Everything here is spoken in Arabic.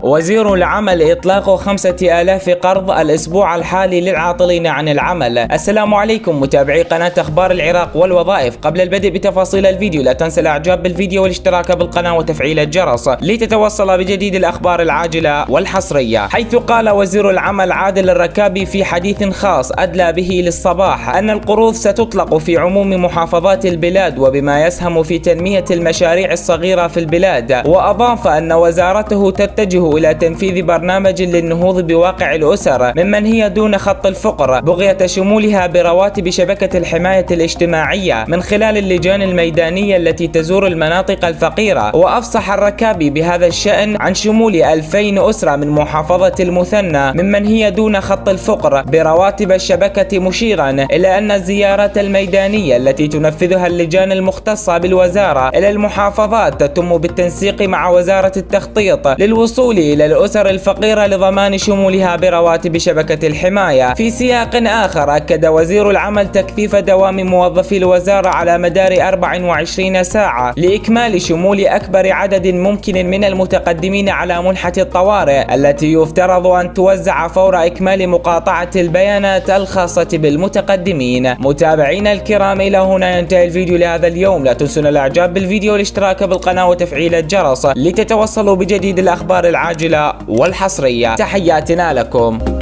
وزير العمل إطلاق 5000 قرض الأسبوع الحالي للعاطلين عن العمل. السلام عليكم متابعي قناة أخبار العراق والوظائف. قبل البدء بتفاصيل الفيديو لا تنسى الإعجاب بالفيديو والاشتراك بالقناة وتفعيل الجرس لتتوصل بجديد الأخبار العاجلة والحصرية. حيث قال وزير العمل عادل الركابي في حديث خاص أدلى به للصباح أن القروض ستطلق في عموم محافظات البلاد وبما يسهم في تنمية المشاريع الصغيرة في البلاد. وأضاف أن وزارته تتجه إلى تنفيذ برنامج للنهوض بواقع الأسر ممن هي دون خط الفقر بغية شمولها برواتب شبكة الحماية الاجتماعية من خلال اللجان الميدانية التي تزور المناطق الفقيرة. وأفصح الركابي بهذا الشأن عن شمول 2000 أسرة من محافظة المثنى ممن هي دون خط الفقر برواتب الشبكة، مشيرا إلى أن الزيارات الميدانية التي تنفذها اللجان المختصة بالوزارة إلى المحافظات تتم بالتنسيق مع وزارة التخطيط للوصول إلى الأسر الفقيرة لضمان شمولها برواتب شبكة الحماية. في سياق آخر أكد وزير العمل تكثيف دوام موظفي الوزارة على مدار 24 ساعة لإكمال شمول أكبر عدد ممكن من المتقدمين على منحة الطوارئ التي يفترض أن توزع فور إكمال مقاطعة البيانات الخاصة بالمتقدمين. متابعينا الكرام، إلى هنا ينتهي الفيديو لهذا اليوم. لا تنسون الإعجاب بالفيديو والاشتراك بالقناة وتفعيل الجرس لتتوصلوا بجديد الأخبار العاجلة والحصرية. تحياتنا لكم.